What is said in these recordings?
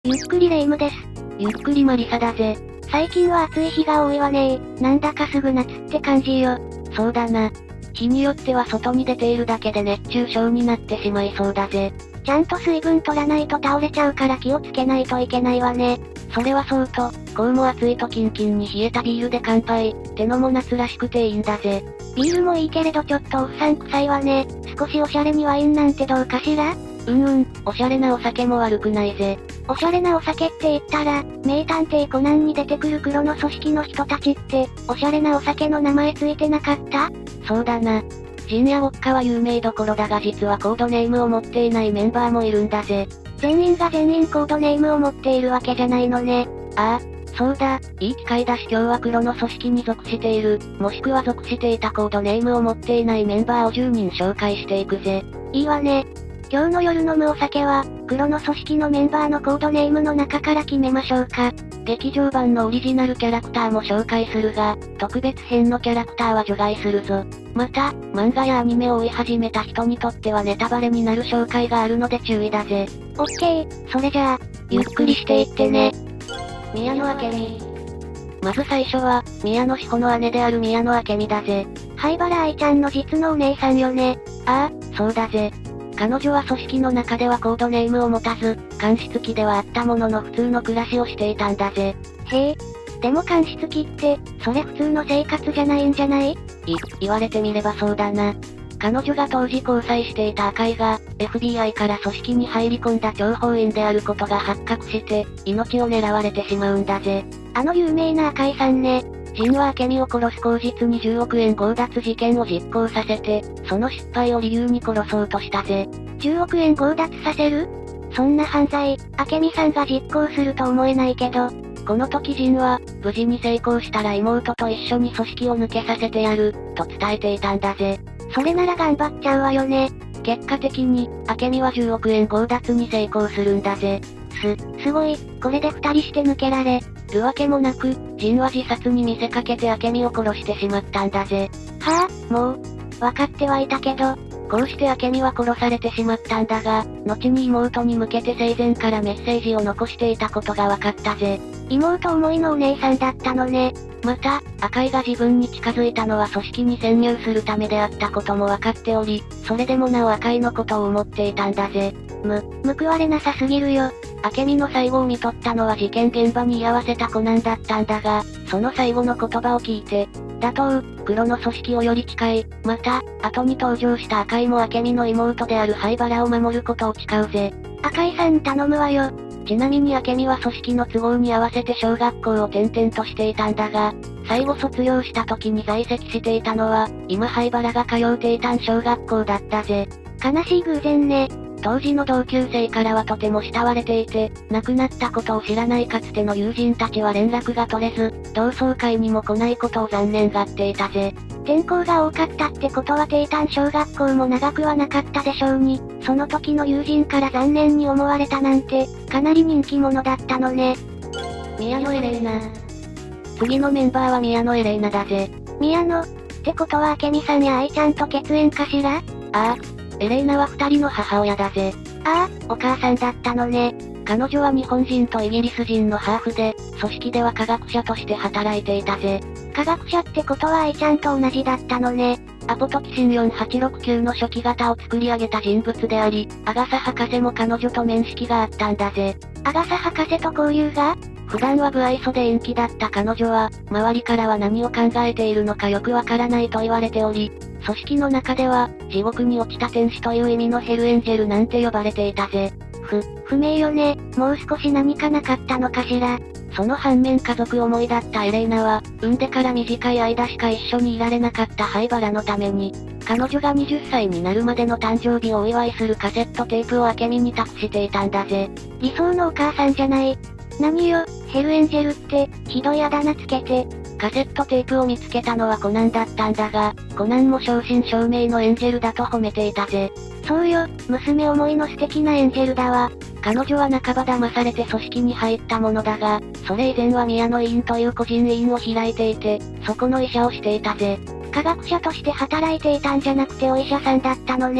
ゆっくりレ夢ムです。 ゆっくりマリサだぜ。 最近は暑い日が多いわねなんだかすぐ夏って感じよ。 そうだな。日によっては外に出ているだけで熱中症になってしまいそうだぜ。 ちゃんと水分取らないと倒れちゃうから気をつけないといけないわね。 それはそうと、こうも暑いとキンキンに冷えたビールで乾杯ってのも夏らしくていいんだぜ。 ビールもいいけれどちょっとおっさん臭いわね。少しおしゃれにワインなんてどうかしら？ おしゃれなお酒も悪くないぜ。 おしゃれなお酒って言ったら、名探偵コナンに出てくる黒の組織の人たちって、おしゃれなお酒の名前ついてなかった？ そうだな。ジンやウォッカは有名どころだが実はコードネームを持っていないメンバーもいるんだぜ。 全員が全員コードネームを持っているわけじゃないのね。 ああ、そうだ、いい機会だし今日は黒の組織に属している、もしくは属していたコードネームを持っていないメンバーを10人紹介していくぜ。 いいわね。今日の夜飲むお酒は、黒の組織のメンバーのコードネームの中から決めましょうか。 劇場版のオリジナルキャラクターも紹介するが、特別編のキャラクターは除外するぞ。また、漫画やアニメを追い始めた人にとってはネタバレになる紹介があるので注意だぜ。 オッケー、それじゃあ、 ゆっくりしていってね。宮野明美。まず最初は、宮野志保の姉である宮野明美だぜ。 灰原愛ちゃんの実のお姉さんよね。 ああ、そうだぜ。彼女は組織の中ではコードネームを持たず、監視機ではあったものの普通の暮らしをしていたんだぜ。 へえ。でも監視機って、それ普通の生活じゃないんじゃない？ 言われてみればそうだな。彼女が当時交際していた赤井が、FBI から組織に入り込んだ諜報員であることが発覚して、命を狙われてしまうんだぜ。 あの有名な赤井さんね。 ジンは明美を殺す口実に10億円強奪事件を実行させて、その失敗を理由に殺そうとしたぜ。 10億円強奪させる？そんな犯罪、明美さんが実行すると思えないけど。 この時ジンは、無事に成功したら妹と一緒に組織を抜けさせてやる、と伝えていたんだぜ。 それなら頑張っちゃうわよね。 結果的に、明美は10億円強奪に成功するんだぜ。 すごい、これで2人して抜けられるわけもなく、ジンは自殺に見せかけて明美を殺してしまったんだぜ。 はあ、もう、わかってはいたけど、 こうして明美は殺されてしまったんだが、後に妹に向けて生前からメッセージを残していたことが分かったぜ。 妹思いのお姉さんだったのね。 また、赤井が自分に近づいたのは組織に潜入するためであったことも分かっており、それでもなお赤井のことを思っていたんだぜ。 報われなさすぎるよ。 明美の最後を見とったのは事件現場に居合わせたコナンだったんだが、その最後の言葉を聞いて、打倒、黒の組織をより近い、また、後に登場した赤井も明美の妹である灰原を守ることを誓うぜ。 赤井さん頼むわよ。 ちなみに明美は組織の都合に合わせて小学校を転々としていたんだが、最後卒業した時に在籍していたのは、今灰原が通う帝丹小学校だったぜ。 悲しい偶然ね。 当時の同級生からはとても慕われていて、亡くなったことを知らないかつての友人たちは連絡が取れず、同窓会にも来ないことを残念がっていたぜ。 転校が多かったってことは帝丹小学校も長くはなかったでしょうに、その時の友人から残念に思われたなんて、かなり人気者だったのね。 宮野エレーナ。次のメンバーは宮野エレーナだぜ。 宮野ってことは明美さんや愛ちゃんと血縁かしら？ ああ。エレーナは2人の母親だぜ。 ああ、お母さんだったのね。 彼女は日本人とイギリス人のハーフで、組織では科学者として働いていたぜ。 科学者ってことは愛ちゃんと同じだったのね。 アポトキシン4869の初期型を作り上げた人物であり、アガサ博士も彼女と面識があったんだぜ。 アガサ博士と交流が？ 普段は不愛想で陰気だった彼女は、周りからは何を考えているのかよくわからないと言われており、組織の中では、地獄に落ちた天使という意味のヘルエンジェルなんて呼ばれていたぜ。 不明よね。もう少し何かなかったのかしら。 その反面家族思いだったエレーナは、産んでから短い間しか一緒にいられなかった灰原のために、彼女が20歳になるまでの誕生日をお祝いするカセットテープを明美に託していたんだぜ。 理想のお母さんじゃない。何よ、ヘルエンジェルって、ひどいあだ名つけて。 カセットテープを見つけたのはコナンだったんだが、コナンも正真正銘のエンジェルだと褒めていたぜ。 そうよ、娘思いの素敵なエンジェルだわ。 彼女は半ば騙されて組織に入ったものだが、それ以前は宮野医院という個人医院を開いていて、そこの医者をしていたぜ。 科学者として働いていたんじゃなくてお医者さんだったのね。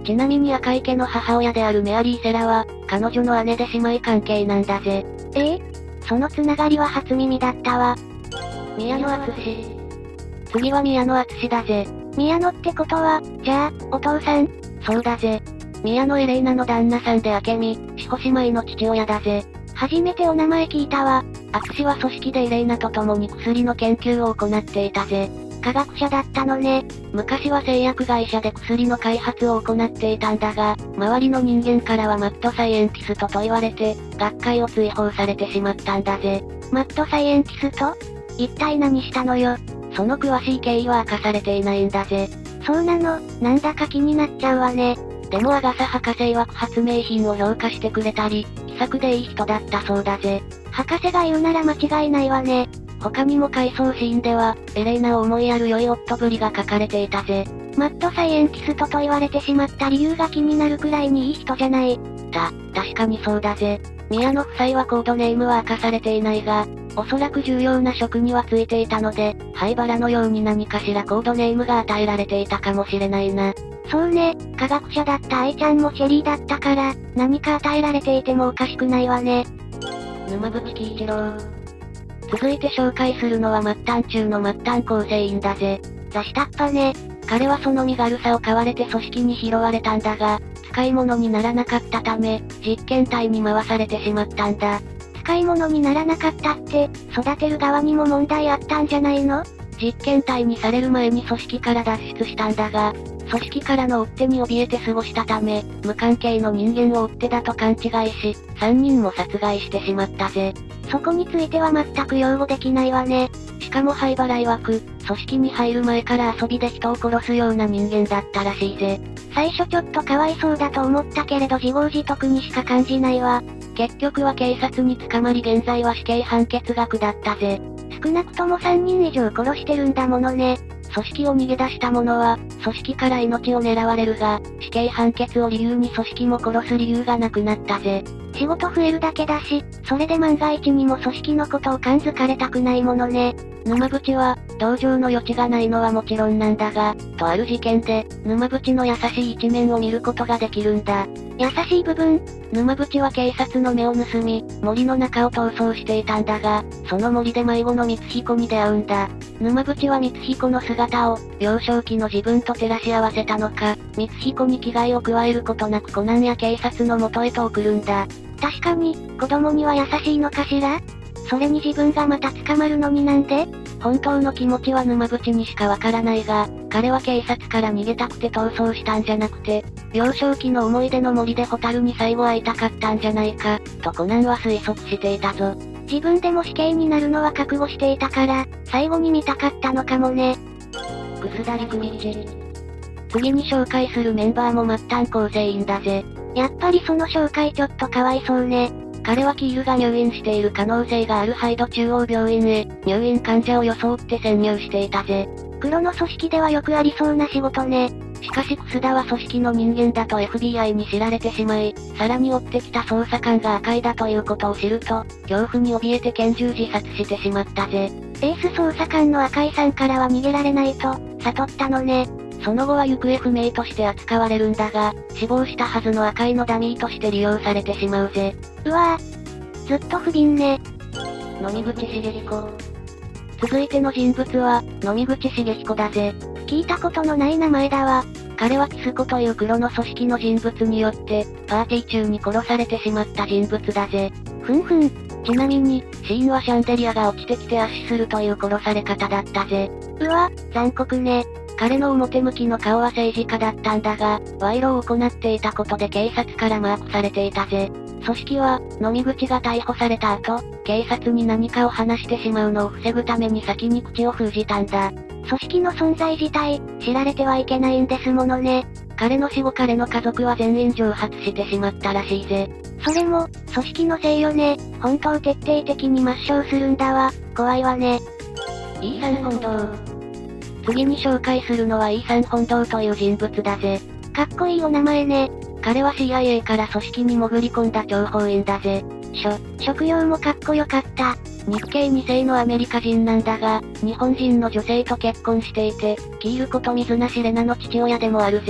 ちなみに赤井家の母親であるメアリー・セラは、彼女の姉で姉妹関係なんだぜ。 そのつながりは初耳だったわ。 宮野敦。次は宮野敦だぜ。 宮野ってことは、じゃあ、お父さん？ そうだぜ。宮野エレイナの旦那さんで明美、志保姉妹の父親だぜ。 初めてお名前聞いたわ。 敦は組織でエレイナと共に薬の研究を行っていたぜ。 科学者だったのね。 昔は製薬会社で薬の開発を行っていたんだが、周りの人間からはマッドサイエンティストと言われて、学会を追放されてしまったんだぜ。 マッドサイエンティスト？一体何したのよ。 その詳しい経緯は明かされていないんだぜ。 そうなの、なんだか気になっちゃうわね。 でもアガサ博士曰く発明品を評価してくれたり、気さくでいい人だったそうだぜ。 博士が言うなら間違いないわね。 他にも回想シーンでは、エレイナを思いやる良い夫ぶりが書かれていたぜ。 マッドサイエンティストと言われてしまった理由が気になるくらいにいい人じゃない。 確かにそうだぜ。宮野夫妻はコードネームは明かされていないが、おそらく重要な職にはついていたので、灰原のように何かしらコードネームが与えられていたかもしれないな。 そうね、科学者だった愛ちゃんもシェリーだったから、何か与えられていてもおかしくないわね。 沼淵喜一郎。続いて紹介するのは末端中の末端構成員だぜ。 ザ下っ端ね。 彼はその身軽さを買われて組織に拾われたんだが、使い物にならなかったため、実験体に回されてしまったんだ。 使い物にならなかったって、育てる側にも問題あったんじゃないの？ 実験体にされる前に組織から脱出したんだが、組織からの追っ手に怯えて過ごしたため、無関係の人間を追っ手だと勘違いし、3人も殺害してしまったぜ。 そこについては全く擁護できないわね。 しかも灰原曰く、組織に入る前から遊びで人を殺すような人間だったらしいぜ。 最初ちょっとかわいそうだと思ったけれど自業自得にしか感じないわ。 結局は警察に捕まり現在は死刑判決が下ったぜ。 少なくとも3人以上殺してるんだものね。 組織を逃げ出した者は、組織から命を狙われるが、死刑判決を理由に組織も殺す理由がなくなったぜ。 仕事増えるだけだし、それで万が一にも組織のことを感づかれたくないものね。 沼淵は、同情の余地がないのはもちろんなんだが、とある事件で、沼淵の優しい一面を見ることができるんだ。 優しい部分？ 沼淵は警察の目を盗み、森の中を逃走していたんだが、その森で迷子の光彦に出会うんだ。沼淵は光彦の姿を、幼少期の自分と照らし合わせたのか、光彦に危害を加えることなくコナンや警察の元へと送るんだ。 確かに、子供には優しいのかしら？それに自分がまた捕まるのになんで？ 本当の気持ちは沼淵にしかわからないが、彼は警察から逃げたくて逃走したんじゃなくて、幼少期の思い出の森でホタルに最後会いたかったんじゃないか、とコナンは推測していたぞ。 自分でも死刑になるのは覚悟していたから、最後に見たかったのかもね。 楠田陸道。次に紹介するメンバーも末端構成員だぜ。 やっぱりその紹介ちょっとかわいそうね。 彼はキールが入院している可能性があるハイド中央病院へ、入院患者を装って潜入していたぜ。 黒の組織ではよくありそうな仕事ね。 しかし楠田は組織の人間だと FBI に知られてしまい、さらに追ってきた捜査官が赤井だということを知ると、恐怖に怯えて拳銃自殺してしまったぜ。 エース捜査官の赤井さんからは逃げられないと、悟ったのね。 その後は行方不明として扱われるんだが、死亡したはずの赤井のダミーとして利用されてしまうぜ。 うわぁ。ずっと不憫ね。 野見口茂彦。続いての人物は、野見口茂彦だぜ。 聞いたことのない名前だわ。 彼はキスコという黒の組織の人物によって、パーティー中に殺されてしまった人物だぜ。 ふんふん。 ちなみに、死因はシャンデリアが落ちてきて圧死するという殺され方だったぜ。 うわ、残酷ね。 彼の表向きの顔は政治家だったんだが、賄賂を行っていたことで警察からマークされていたぜ。組織は、野見口が逮捕された後、警察に何かを話してしまうのを防ぐために先に口を封じたんだ。 組織の存在自体、知られてはいけないんですものね。 彼の死後彼の家族は全員蒸発してしまったらしいぜ。 それも、組織のせいよね。本当徹底的に抹消するんだわ。怖いわね。 イーサン・本堂。次に紹介するのはイーサン・本堂という人物だぜ。 かっこいいお名前ね。 彼は CIA から組織に潜り込んだ諜報員だぜ。 職業もかっこよかった。 日系2世のアメリカ人なんだが、日本人の女性と結婚していて、キールこと水無しレナの父親でもあるぜ。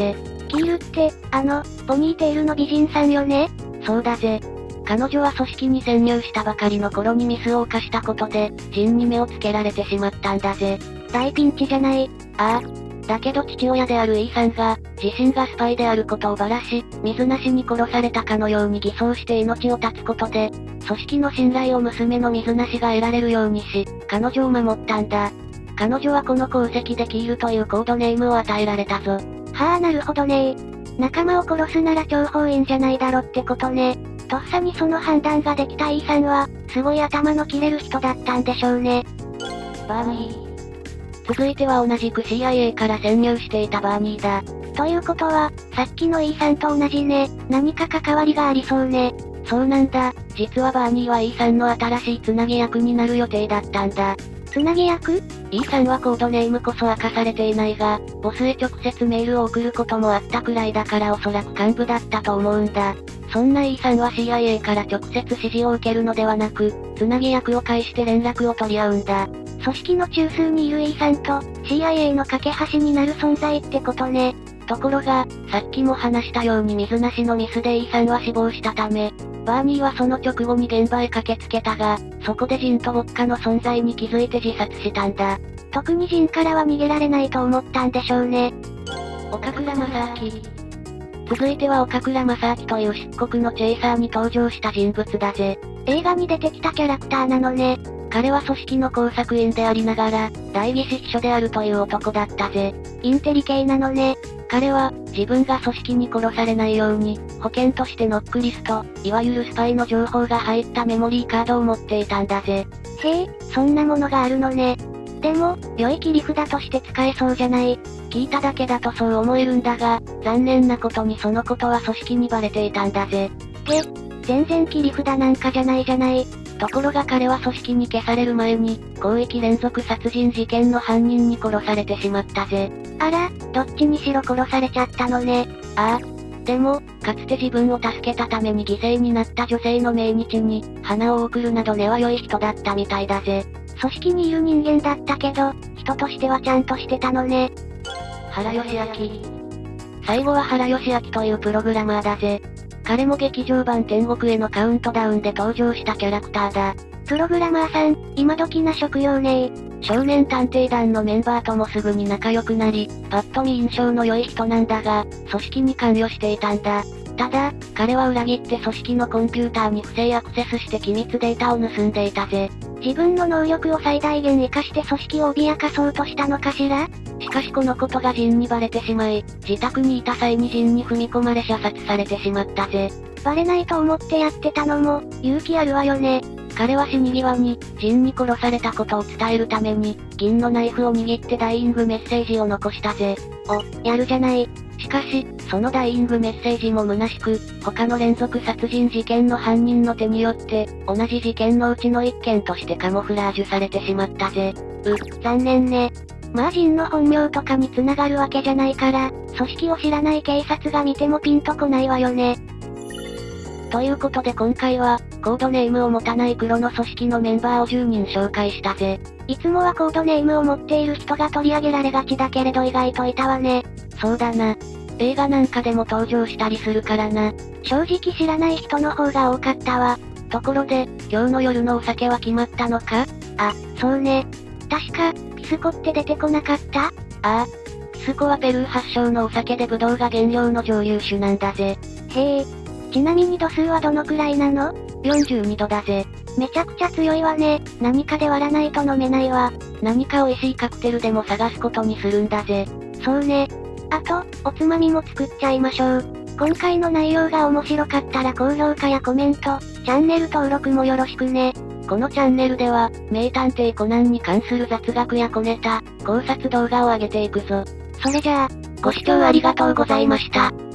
キールって、ポニーテールの美人さんよね？ そうだぜ。彼女は組織に潜入したばかりの頃にミスを犯したことで、ジンに目をつけられてしまったんだぜ。 大ピンチじゃない。 ああ。だけど父親である E さんが、自身がスパイであることをばらし、水なしに殺されたかのように偽装して命を絶つことで、組織の信頼を娘の水なしが得られるようにし、彼女を守ったんだ。彼女はこの功績でキールというコードネームを与えられたぞ。 はあ、なるほどね。仲間を殺すなら諜報員じゃないだろってことね。とっさにその判断ができた E さんは、すごい頭の切れる人だったんでしょうね。 バーニー。続いては同じく CIA から潜入していたバーニーだ。 ということは、さっきの E さんと同じね。何か関わりがありそうね。 そうなんだ。実はバーニーは E さんの新しいつなぎ役になる予定だったんだ。 つなぎ役？ E さんはコードネームこそ明かされていないが、ボスへ直接メールを送ることもあったくらいだからおそらく幹部だったと思うんだ。そんな E さんは CIA から直接指示を受けるのではなく、つなぎ役を介して連絡を取り合うんだ。 組織の中枢にいる E さんと、CIA の架け橋になる存在ってことね。 ところが、さっきも話したように水なしのミスで E さんは死亡したため、バーニーはその直後に現場へ駆けつけたが、そこでジンとウォッカの存在に気づいて自殺したんだ。 特にジンからは逃げられないと思ったんでしょうね。 岡倉正明。続いては岡倉正明という漆黒のチェイサーに登場した人物だぜ。 映画に出てきたキャラクターなのね。 彼は組織の工作員でありながら、代議士秘書であるという男だったぜ。 インテリ系なのね。 彼は、自分が組織に殺されないように、保険としてノックリスト、いわゆるスパイの情報が入ったメモリーカードを持っていたんだぜ。 へえ、そんなものがあるのね。でも、良い切り札として使えそうじゃない。 聞いただけだとそう思えるんだが、残念なことにそのことは組織にバレていたんだぜ。 全然切り札なんかじゃないじゃない。 ところが彼は組織に消される前に、広域連続殺人事件の犯人に殺されてしまったぜ。 あら、どっちにしろ殺されちゃったのね。 ああ。でも、かつて自分を助けたために犠牲になった女性の命日に、花を贈るなど根は良い人だったみたいだぜ。 組織にいる人間だったけど、人としてはちゃんとしてたのね。 原義明。最後は原義明というプログラマーだぜ。彼も劇場版天国へのカウントダウンで登場したキャラクターだ。 プログラマーさん、今時な職業ね。 少年探偵団のメンバーともすぐに仲良くなり、パッと見印象の良い人なんだが、組織に関与していたんだ。ただ、彼は裏切って組織のコンピューターに不正アクセスして機密データを盗んでいたぜ。 自分の能力を最大限活かして組織を脅かそうとしたのかしら？ しかしこのことがジンにバレてしまい、自宅にいた際にジンに踏み込まれ射殺されてしまったぜ。 バレないと思ってやってたのも、勇気あるわよね。 彼は死に際に、ジンに殺されたことを伝えるために、銀のナイフを握ってダイイングメッセージを残したぜ。 やるじゃない。 しかし、そのダイイングメッセージも虚しく、他の連続殺人事件の犯人の手によって、同じ事件のうちの一件としてカモフラージュされてしまったぜ。 残念ね。まあジンの本名とかに繋がるわけじゃないから、組織を知らない警察が見てもピンとこないわよね。 ということで今回は、コードネームを持たない黒の組織のメンバーを10人紹介したぜ。 いつもはコードネームを持っている人が取り上げられがちだけれど意外といたわね。 そうだな。映画なんかでも登場したりするからな。 正直知らない人の方が多かったわ。 ところで、今日の夜のお酒は決まったのか？ そうね。確か、ピスコって出てこなかった？ ピスコはペルー発祥のお酒でブドウが原料の蒸留酒なんだぜ。 へえ。ちなみに度数はどのくらいなの ？42度だぜ。 めちゃくちゃ強いわね。何かで割らないと飲めないわ。 何か美味しいカクテルでも探すことにするんだぜ。 そうね。あと、おつまみも作っちゃいましょう。今回の内容が面白かったら高評価やコメント、チャンネル登録もよろしくね。 このチャンネルでは、名探偵コナンに関する雑学や小ネタ、考察動画を上げていくぞ。 それじゃあ、 ご視聴ありがとうございました。